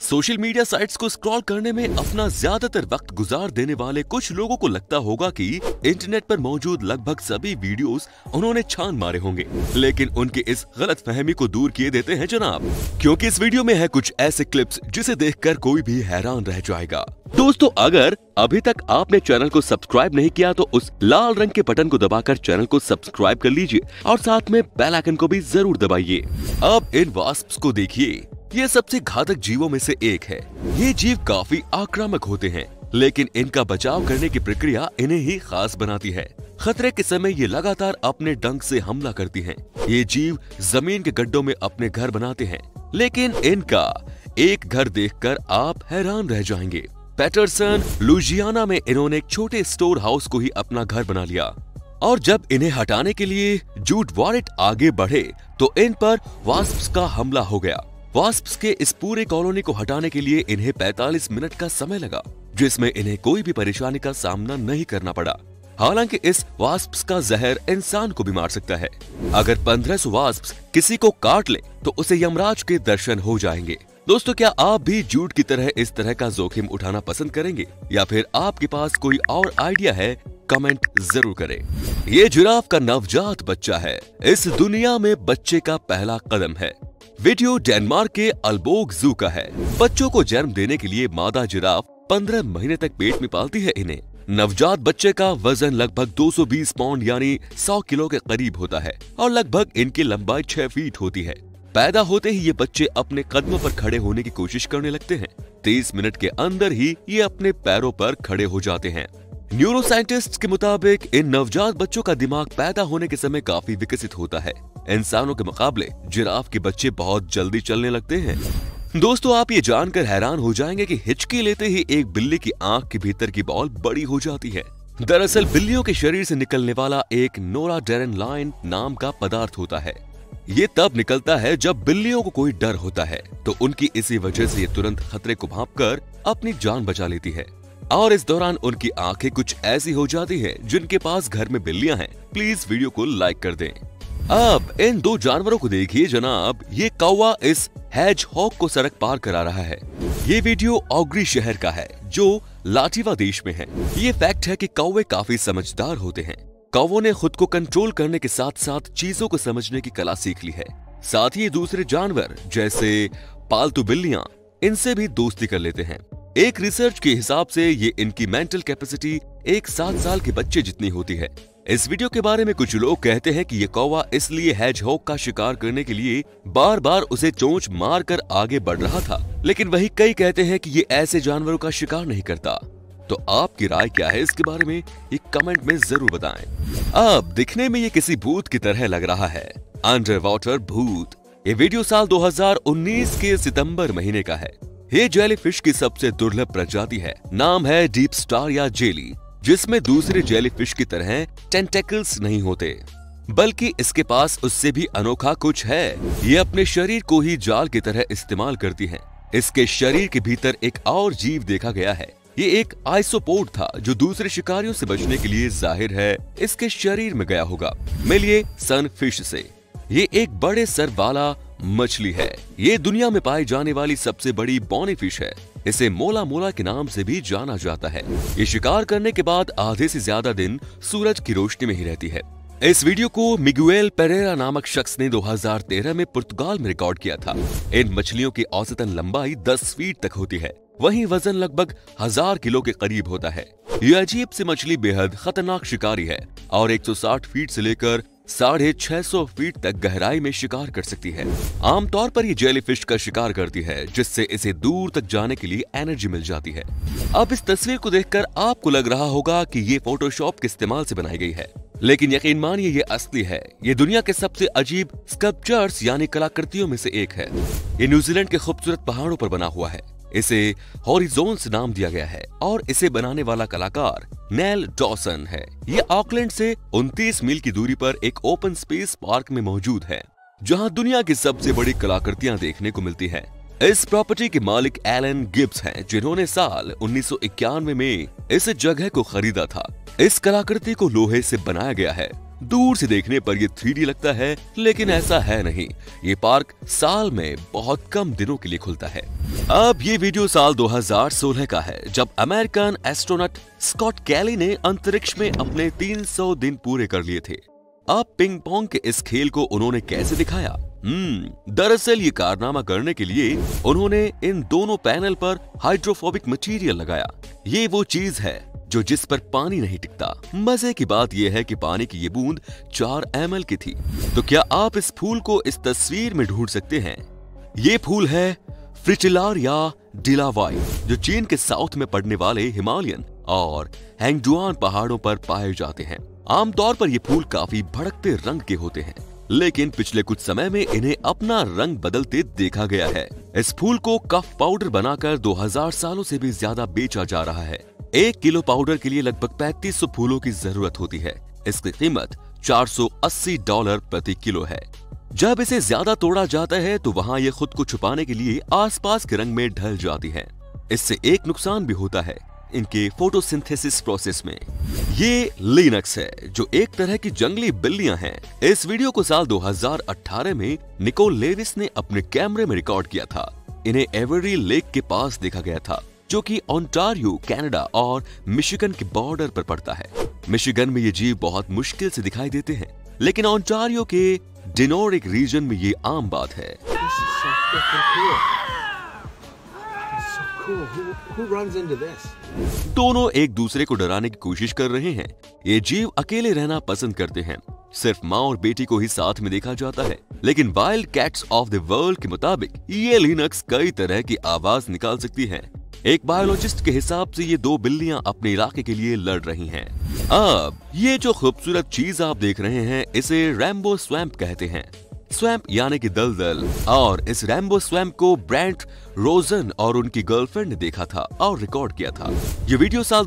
Social media sites को scroll करने में अपना ज्यादातर वक्त गुजार देने वाले कुछ लोगों को लगता होगा कि इंटरनेट पर मौजूद लगभग सभी वीडियोस उन्होंने छान मारे होंगे, लेकिन उनकी इस गलतफहमी को दूर किए देते हैं जनाब, क्योंकि इस वीडियो में है कुछ ऐसे क्लिप्स जिसे देखकर कोई भी हैरान रह जाएगा। दोस्तों, अगर अभी तक आपने चैनल को सब्सक्राइब नहीं किया तो उस लाल रंग के बटन को दबाकर चैनल को सब्सक्राइब कर लीजिए और साथ में बेल आइकन को भी जरूर दबाइए। अब इन वास्प्स को देखिए, ये सबसे घातक जीवों में से एक है। ये जीव काफी आक्रामक होते हैं, लेकिन इनका बचाव करने की प्रक्रिया इन्हें ही खास बनाती है। खतरे के समय ये लगातार अपने डंक से हमला करती हैं। ये जीव जमीन के गड्ढों में अपने घर बनाते हैं, लेकिन इनका एक घर देखकर आप हैरान रह जाएंगे। पैटरसन, लुइजियाना में इन्होंने एक छोटे स्टोर हाउस को ही अपना घर बना लिया, और जब इन्हें हटाने के लिए जूड वॉरेट आगे बढ़े तो इन पर वास्प्स का हमला हो गया। वास्प्स के इस पूरे कॉलोनी को हटाने के लिए इन्हें 45 मिनट का समय लगा, जिसमें इन्हें कोई भी परेशानी का सामना नहीं करना पड़ा। हालांकि इस वास्प्स का जहर इंसान को भी मार सकता है। अगर 1500 वास्प्स किसी को काट ले तो उसे यमराज के दर्शन हो जाएंगे। दोस्तों, क्या आप भी जूड की तरह इस तरह का जोखिम उठाना पसंद करेंगे, या फिर आपके पास कोई और आइडिया है? कमेंट जरूर करें। ये जिराफ का नवजात बच्चा है। इस दुनिया में बच्चे का पहला कदम है। वीडियो डेनमार्क के अल्बोग जू का है। बच्चों को जन्म देने के लिए मादा जिराफ 15 महीने तक पेट में पालती है इन्हें। नवजात बच्चे का वजन लगभग 220 पाउंड यानी 100 किलो के करीब होता है और लगभग इनकी लंबाई 6 फीट होती है। पैदा होते ही ये बच्चे अपने कदमों पर खड़े होने की कोशिश करने लगते हैं। 30 मिनट के अंदर ही ये अपने पैरों पर खड़े हो जाते हैं। न्यूरोसाइंटिस्ट्स के मुताबिक इन नवजात बच्चों का दिमाग पैदा होने के समय काफी विकसित होता है। इंसानों के मुकाबले जिराफ के बच्चे बहुत जल्दी चलने लगते हैं। दोस्तों, आप ये जानकर हैरान हो जाएंगे कि हिचकी लेते ही एक बिल्ली की आंख के भीतर की बॉल बड़ी हो जाती है। दरअसल बिल्लियों के शरीर से निकलने वाला एक नोराडेरेनलाइन नाम का पदार्थ होता है। ये तब निकलता है जब बिल्लियों को कोई डर होता है, तो उनकी इसी वजह से ये तुरंत खतरे को भांपकर अपनी जान बचा लेती है, और इस दौरान उनकी आंखें कुछ ऐसी हो जाती हैं जिनके पास घर में बिल्लियां हैं। प्लीज वीडियो को लाइक कर दें। अब इन दो जानवरों को देखिए जनाब। ये कौवा इस हेजहॉग को सड़क पार करा रहा है। ये वीडियो ऑग्री शहर का है जो लाटिवा देश में है। ये फैक्ट है कि कौवे काफी समझदार होते हैं। कौवों ने खुद को कंट्रोल करने के साथ साथ चीजों को समझने की कला सीख ली है। साथ ही दूसरे जानवर जैसे पालतू बिल्लियां, इनसे भी दोस्ती कर लेते हैं। एक रिसर्च के हिसाब से ये इनकी मेंटल कैपेसिटी एक 7 साल के बच्चे जितनी होती है। इस वीडियो के बारे में कुछ लोग कहते हैं कि ये कौवा इसलिए हेजहॉग का शिकार करने के लिए बार बार उसे चोंच मारकर आगे बढ़ रहा था, लेकिन वही कई कहते हैं कि ये ऐसे जानवरों का शिकार नहीं करता। तो आपकी राय क्या है इसके बारे में, ये कमेंट में जरूर बताएं। अब दिखने में ये किसी भूत की तरह लग रहा है। अंडर वाटर भूत। ये वीडियो साल 2019 के सितंबर महीने का है। ये जेलीफिश की सबसे दुर्लभ प्रजाति है। नाम है डीप स्टार या जेली, जिसमें दूसरे जेलीफिश की तरह टेंटेकल्स नहीं होते, बल्कि इसके पास उससे भी अनोखा कुछ है। ये अपने शरीर को ही जाल की तरह इस्तेमाल करती है। इसके शरीर के भीतर एक और जीव देखा गया है। ये एक आइसोपोड था जो दूसरे शिकारियों से बचने के लिए जाहिर है इसके शरीर में गया होगा। मिलिए सनफिश से। ये एक बड़े सर वाला मछली है। ये दुनिया में पाई जाने वाली सबसे बड़ी बॉनी फिश है। इसे मोला मोला के नाम से भी जाना जाता है। ये शिकार करने के बाद आधे से ज्यादा दिन सूरज की रोशनी में ही रहती है। इस वीडियो को मिगुएल पेरेरा नामक शख्स ने 2013 में पुर्तगाल में रिकॉर्ड किया था। इन मछलियों की औसतन लंबाई 10 फीट तक होती है। वहीं वजन लगभग 1000 किलो के करीब होता है। ये अजीब सी मछली बेहद खतरनाक शिकारी है और 160 फीट से लेकर 650 फीट तक गहराई में शिकार कर सकती है। आमतौर पर ये जेलीफिश का शिकार करती है, जिससे इसे दूर तक जाने के लिए एनर्जी मिल जाती है। अब इस तस्वीर को देखकर आपको लग रहा होगा कि ये फोटोशॉप के इस्तेमाल से बनाई गई है, लेकिन यकीन मानिए ये असली है। ये दुनिया के सबसे अजीब स्कल्पचर्स यानी कलाकृतियों में से एक है। ये न्यूजीलैंड के खूबसूरत पहाड़ों पर बना हुआ है। इसे हॉरिजॉन्स नाम दिया गया है और इसे बनाने वाला कलाकार नेल डॉसन है। ये ऑकलैंड से 29 मील की दूरी पर एक ओपन स्पेस पार्क में मौजूद है, जहां दुनिया की सबसे बड़ी कलाकृतियां देखने को मिलती हैं। इस प्रॉपर्टी के मालिक एलन गिब्स हैं, जिन्होंने साल 1991 में इस जगह को खरीदा था। इस कलाकृति को लोहे से बनाया गया है, दूर से देखने पर ये 3D लगता है, लेकिन ऐसा है नहीं। ये पार्क साल में बहुत कम दिनों के लिए खुलता है। अब ये वीडियो साल 2016 का है, जब अमेरिकन एस्ट्रोनॉट स्कॉट कैली ने अंतरिक्ष में अपने 300 दिन पूरे कर लिए थे। अब पिंग पोंग के इस खेल को उन्होंने कैसे दिखाया? दरअसल ये कारनामा करने के लिए उन्होंने इन दोनों पैनल पर हाइड्रोफोबिक मटेरियल लगाया। ये वो चीज है जो जिस पर पानी नहीं टिकता। मजे की बात यह है कि पानी की ये बूंद 4 ml की थी। तो क्या आप इस फूल को इस तस्वीर में ढूंढ सकते हैं? ये फूल है फ्रिटिलारिया डिलावाई, जो चीन के साउथ में पड़ने वाले हिमालयन और हैंगडुआन पहाड़ों पर पाए जाते हैं। आमतौर पर ये फूल काफी भड़कते रंग के होते हैं, लेकिन पिछले कुछ समय में इन्हें अपना रंग बदलते देखा गया है। इस फूल को कफ पाउडर बनाकर 2000 सालों से भी ज्यादा बेचा जा रहा है। 1 किलो पाउडर के लिए लगभग 3500 फूलों की जरूरत होती है। इसकी कीमत $480 प्रति किलो है। जब इसे ज्यादा तोड़ा जाता है तो वहाँ ये खुद को छुपाने के लिए आसपास के रंग में ढल जाती है। इससे एक नुकसान भी होता है इनके फोटोसिंथेसिस प्रोसेस में। ये लिनक्स है, जो एक तरह की जंगली बिल्लियां हैं। इस वीडियो को साल 2018 में निकोल लेविस ने अपने कैमरे में रिकॉर्ड किया था। इन्हें एवरी लेक के पास देखा गया था, जो कि ओंटारियो, कनाडा और मिशिगन के बॉर्डर पर पड़ता है। मिशिगन में ये जीव बहुत मुश्किल से दिखाई देते हैं, लेकिन ओंटारियो के डिनोरिक रीजन में ये आम बात है। Who runs into this? दोनों एक दूसरे को डराने की कोशिश कर रहे हैं। ये जीव अकेले रहना पसंद करते हैं। सिर्फ माँ और बेटी को ही साथ में देखा जाता है, लेकिन wild cats of the world के मुताबिक ये लिनक्स कई तरह की आवाज निकाल सकती हैं। एक बायोलॉजिस्ट के हिसाब से ये 2 बिल्लियां अपने इलाके के लिए लड़ रही हैं। अब ये जो खूबसूरत चीज आप देख रहे हैं, इसे रैम्बो स्वैम्प कहते हैं। स्वैम्प यानी कि दलदल। और इस रैम्बो स्वैम्प को ब्रेंट रोजन और उनकी गर्लफ्रेंड ने देखा था और रिकॉर्ड किया था। ये वीडियो साल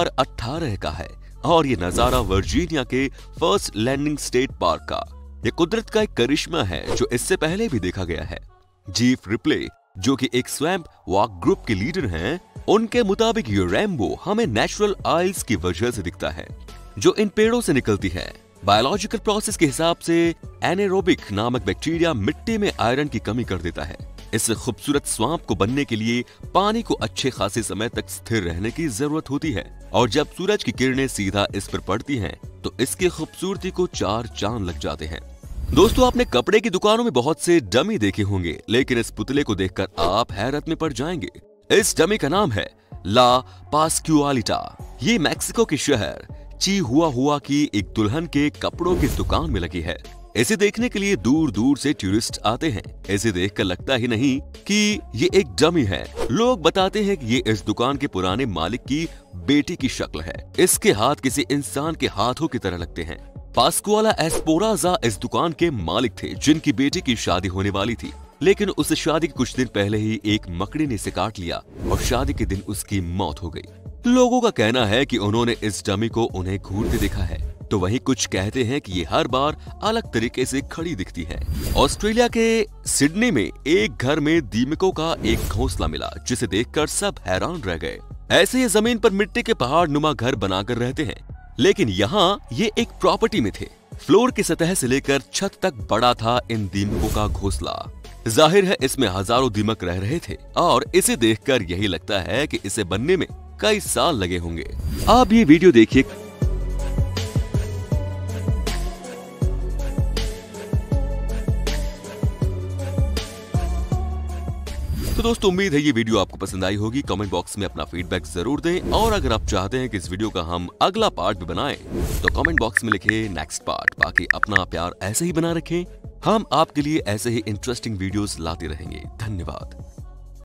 2018 का है और ये नजारा वर्जीनिया के फर्स्ट लैंडिंग स्टेट पार्क का। ये कुदरत का एक करिश्मा है जो इससे पहले भी देखा गया है। जीफ रिप्ले, जो कि एक स्वैम्प वॉक ग्रुप के लीडर हैं, उनके मुताबिक ये रैम्बो हमें नेचुरल आइल्स की वजह से दिखता है, जो इन पेड़ों से निकलती है। बायोलॉजिकल प्रोसेस के हिसाब से एनेरोबिक नामक बैक्टीरिया मिट्टी में आयरन की कमी कर देता है। इस खूबसूरत स्वाम्प को बनने के लिए पानी को अच्छे खासे समय तक स्थिर रहने की जरूरत होती है, और जब सूरज की किरणें सीधा इस पर पड़ती हैं, तो इसकी खूबसूरती को 4 चांद लग जाते हैं। दोस्तों, आपने कपड़े की दुकानों में बहुत से डमी देखे होंगे, लेकिन इस पुतले को देखकर आप हैरत में पड़ जाएंगे। इस डमी का नाम है ला पास्क्युआलिटा। ये मैक्सिको के शहर चिहुआहुआ की एक दुल्हन के कपड़ों की दुकान में लगी है। इसे देखने के लिए दूर दूर से टूरिस्ट आते हैं। इसे देखकर लगता ही नहीं कि ये एक डमी है। लोग बताते हैं कि ये इस दुकान के पुराने मालिक की बेटी की शक्ल है। इसके हाथ किसी इंसान के हाथों की तरह लगते हैं। पास्कुआला एस्पोराजा इस दुकान के मालिक थे, जिनकी बेटी की शादी होने वाली थी, लेकिन उस शादी के कुछ दिन पहले ही एक मकड़ी ने इसे काट लिया और शादी के दिन उसकी मौत हो गई। लोगों का कहना है कि उन्होंने इस डमी को उन्हें घूरते देखा है, तो वहीं कुछ कहते हैं कि ये हर बार अलग तरीके से खड़ी दिखती है। ऑस्ट्रेलिया के सिडनी में एक घर में दीमकों का एक घोंसला मिला, जिसे देखकर सब हैरान रह गए। ऐसे ये जमीन पर मिट्टी के पहाड़ नुमा घर बनाकर रहते हैं, लेकिन यहाँ ये एक प्रॉपर्टी में थे। फ्लोर की सतह से लेकर छत तक बड़ा था इन दीमकों का घोंसला। जाहिर है इसमें हजारों दीमक रह रहे थे, और इसे देखकर यही लगता है कि इसे बनने में कई साल लगे होंगे। आप ये वीडियो देखिए। तो दोस्तों, उम्मीद है ये वीडियो आपको पसंद आई होगी। कमेंट बॉक्स में अपना फीडबैक जरूर दें, और अगर आप चाहते हैं कि इस वीडियो का हम अगला पार्ट भी बनाएं, तो कमेंट बॉक्स में लिखें नेक्स्ट पार्ट। बाकी अपना प्यार ऐसे ही बना रखें। हम आपके लिए ऐसे ही इंटरेस्टिंग वीडियोस लाते रहेंगे। धन्यवाद।